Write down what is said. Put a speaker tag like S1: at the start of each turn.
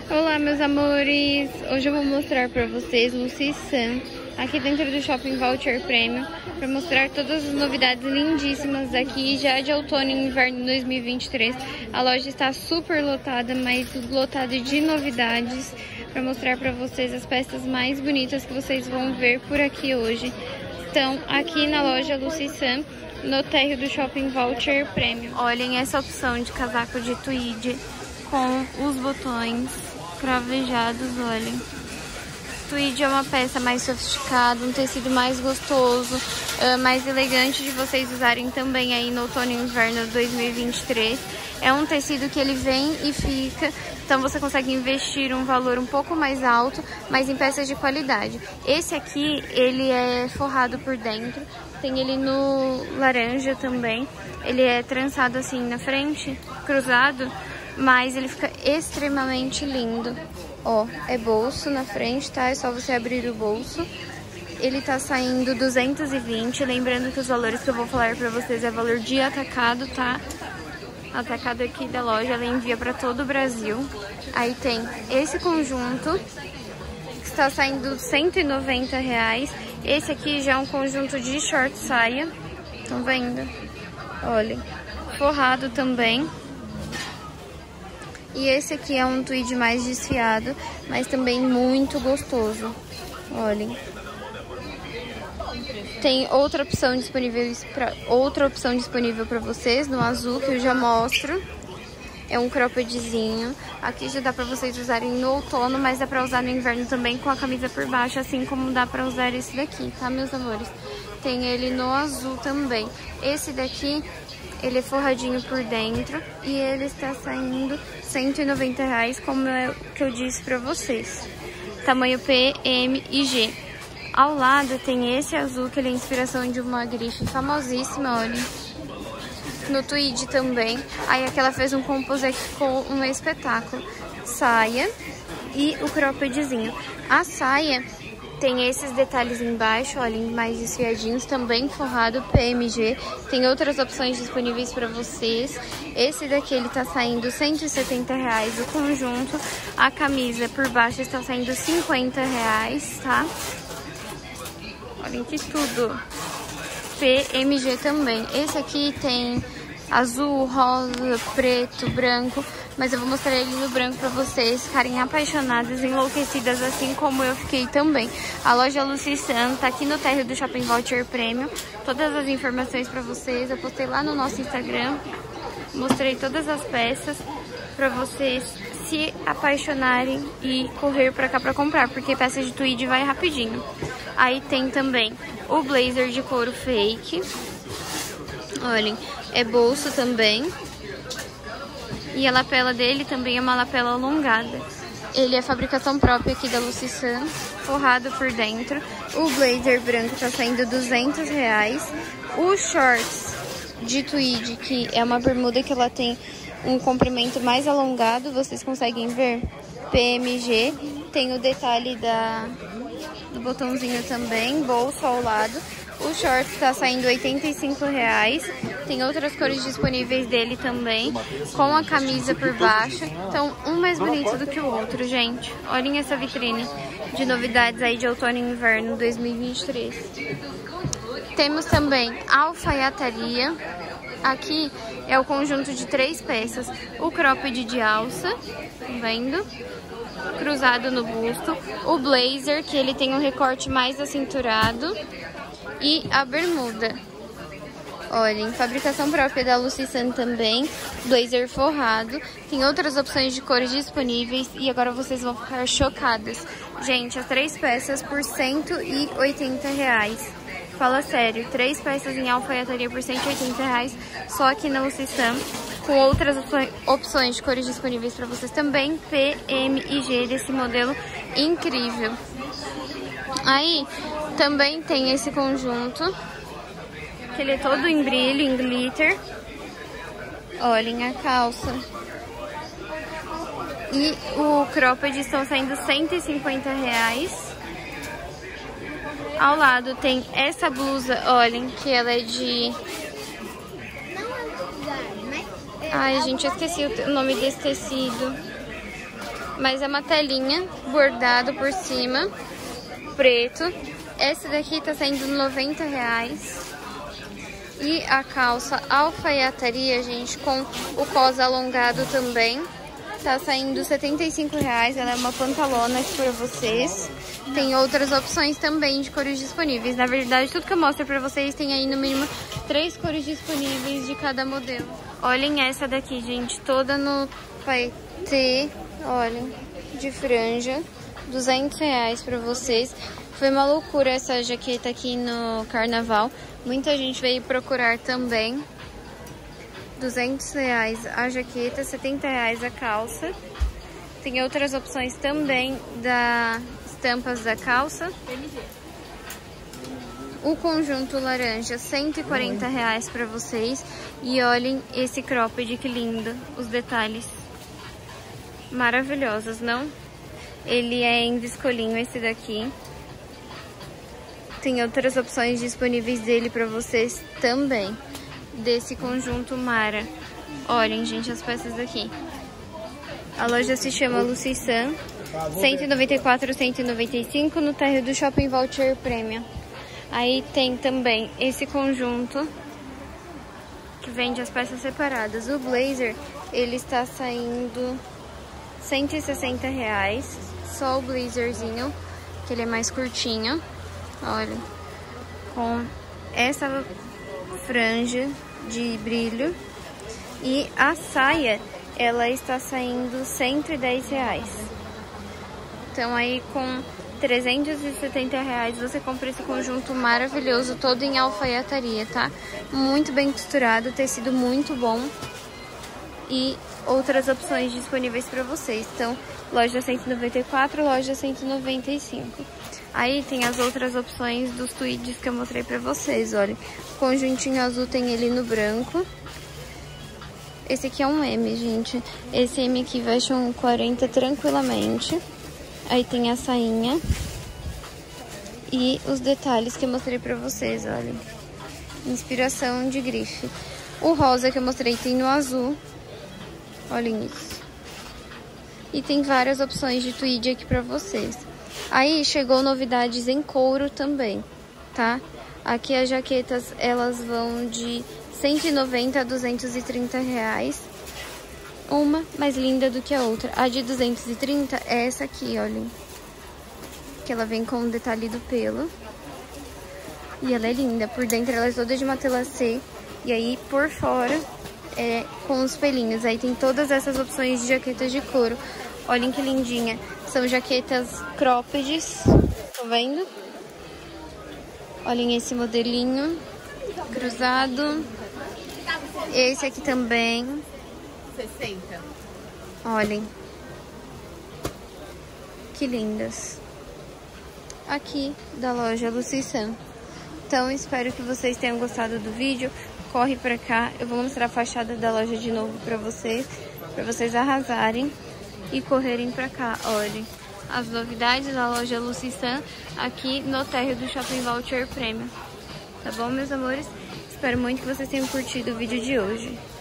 S1: Olá, meus amores! Hoje eu vou mostrar pra vocês Lucy Sun, aqui dentro do Shopping Voucher Premium, para mostrar todas as novidades lindíssimas aqui, já de outono e inverno 2023. A loja está super lotada, mas lotada de novidades, para mostrar pra vocês as peças mais bonitas que vocês vão ver por aqui hoje. Então, aqui na loja Lucy Sun, no térreo do Shopping Voucher Premium. Olhem essa opção de casaco de tweed com os botões cravejados, olhem. Tweed é uma peça mais sofisticada, um tecido mais gostoso, mais elegante de vocês usarem também aí no outono e inverno 2023. É um tecido que ele vem e fica, então você consegue investir um valor um pouco mais alto, mas em peças de qualidade. Esse aqui, ele é forrado por dentro, tem ele no laranja também. Ele é trançado assim na frente, cruzado, mas ele fica extremamente lindo. Ó, é bolso na frente, tá? É só você abrir o bolso. Ele tá saindo 220, lembrando que os valores que eu vou falar pra vocês é valor de atacado, tá? Atacado aqui da loja, ela envia pra todo o Brasil. Aí tem esse conjunto, que está saindo R$190. Esse aqui já é um conjunto de short saia, estão vendo? Olhem, forrado também. E esse aqui é um tweed mais desfiado, mas também muito gostoso. Olhem. Tem outra opção disponível para vocês no azul, que eu já mostro. É um croppedzinho. Aqui já dá para vocês usarem no outono, mas dá para usar no inverno também com a camisa por baixo, assim como dá para usar esse daqui, tá, meus amores? Tem ele no azul também. Esse daqui, ele é forradinho por dentro e ele está saindo R$190, como é que eu disse pra vocês. Tamanho P, M e G. Ao lado tem esse azul, que ele é inspiração de uma grife famosíssima, olha. No tweed também. Aí aqui ela fez um composite que ficou um espetáculo. Saia e o croppedzinho. A saia tem esses detalhes embaixo, olhem, mais desfiadinhos, também forrado PMG. Tem outras opções disponíveis para vocês. Esse daqui, ele tá saindo R$170 o conjunto. A camisa por baixo está saindo R$50, tá? Olhem que tudo. PMG também. Esse aqui tem azul, rosa, preto, branco, mas eu vou mostrar ele no branco pra vocês ficarem apaixonadas, enlouquecidas, assim como eu fiquei também. A loja Lucy Sun tá aqui no térreo do Shopping Voucher Premium. Todas as informações pra vocês eu postei lá no nosso Instagram. Mostrei todas as peças pra vocês se apaixonarem e correr pra cá pra comprar, porque peça de tweed vai rapidinho. Aí tem também o blazer de couro fake. Olhem, é bolso também. E a lapela dele também é uma lapela alongada. Ele é fabricação própria aqui da Lucy Sun, forrado por dentro. O blazer branco tá saindo R$200. Os shorts de tweed, que é uma bermuda que ela tem um comprimento mais alongado, vocês conseguem ver? PMG. Tem o detalhe do botãozinho também, bolso ao lado. O short está saindo R$85. Tem outras cores disponíveis dele também, com a camisa por baixo. Então, um mais bonito do que o outro, gente. Olhem essa vitrine de novidades aí de outono e inverno 2023. Temos também alfaiataria. Aqui é o conjunto de 3 peças. O cropped de alça, tá vendo? Cruzado no busto. O blazer, que ele tem um recorte mais acinturado. E a bermuda. Olhem, fabricação própria da Lucy Sun também. Blazer forrado. Tem outras opções de cores disponíveis. E agora vocês vão ficar chocadas. Gente, as 3 peças por R$180. Fala sério, 3 peças em alfaiataria por R$180. Só aqui na Lucy Sun. Com outras opções de cores disponíveis para vocês também. P, M e G desse modelo incrível. Aí também tem esse conjunto, que ele é todo em brilho, em glitter. Olhem a calça. E o cropped estão saindo R$150. Ao lado tem essa blusa, olhem, que ela é de... Ai, gente, eu esqueci o nome desse tecido. Mas é uma telinha bordado por cima, preto. Essa daqui tá saindo R$90. E a calça alfaiataria, gente, com o cos alongado também, tá saindo R$75. Ela é uma pantalona aqui pra vocês. Tem outras opções também de cores disponíveis. Na verdade, tudo que eu mostro pra vocês tem aí no mínimo 3 cores disponíveis de cada modelo. Olhem essa daqui, gente, toda no paetê, olhem, de franja, R$200 pra vocês. Foi uma loucura essa jaqueta aqui no carnaval. Muita gente veio procurar também. R$200 a jaqueta, R$70 a calça. Tem outras opções também da estampas da calça. O conjunto laranja, R$140 para vocês. E olhem esse cropped, que lindo. Os detalhes maravilhosos, não? Ele é em viscolinho, esse daqui. Tem outras opções disponíveis dele para vocês também. Desse conjunto Mara. Olhem, gente, as peças daqui. A loja se chama Lucisan. 194, 195 no térreo do Shopping Voucher Premium. Aí tem também esse conjunto que vende as peças separadas. O blazer, ele está saindo R$160. Só o blazerzinho, que ele é mais curtinho. Olha, com essa franja de brilho. E a saia, ela está saindo R$110. Então aí com R$370 você compra esse conjunto maravilhoso, todo em alfaiataria, tá? Muito bem costurado, tecido muito bom. E outras opções disponíveis para vocês. Então, loja 194, loja 195. Aí tem as outras opções dos tweeds que eu mostrei pra vocês, olha. Conjuntinho azul tem ele no branco. Esse aqui é um M, gente. Esse M aqui veste um 40 tranquilamente. Aí tem a sainha. E os detalhes que eu mostrei pra vocês, olha. Inspiração de grife. O rosa que eu mostrei tem no azul. Olhem isso. E tem várias opções de tweed aqui pra vocês. Aí chegou novidades em couro também, tá? Aqui as jaquetas, elas vão de R$190 a R$230. Uma mais linda do que a outra. A de 230 é essa aqui, olhem. Que ela vem com o detalhe do pelo. E ela é linda. Por dentro ela é toda de matelacê. E aí por fora é com os pelinhos. Aí tem todas essas opções de jaquetas de couro. Olhem que lindinha. São jaquetas croppeds. Estão vendo? Olhem esse modelinho cruzado. Esse aqui também.
S2: 60.
S1: Olhem. Que lindas. Aqui da loja Lucisan. Então, espero que vocês tenham gostado do vídeo. Corre pra cá. Eu vou mostrar a fachada da loja de novo pra vocês arrasarem e correrem pra cá. Olhem as novidades da loja Lucisan aqui no térreo do Shopping Voucher Premium. Tá bom, meus amores? Espero muito que vocês tenham curtido o vídeo de hoje.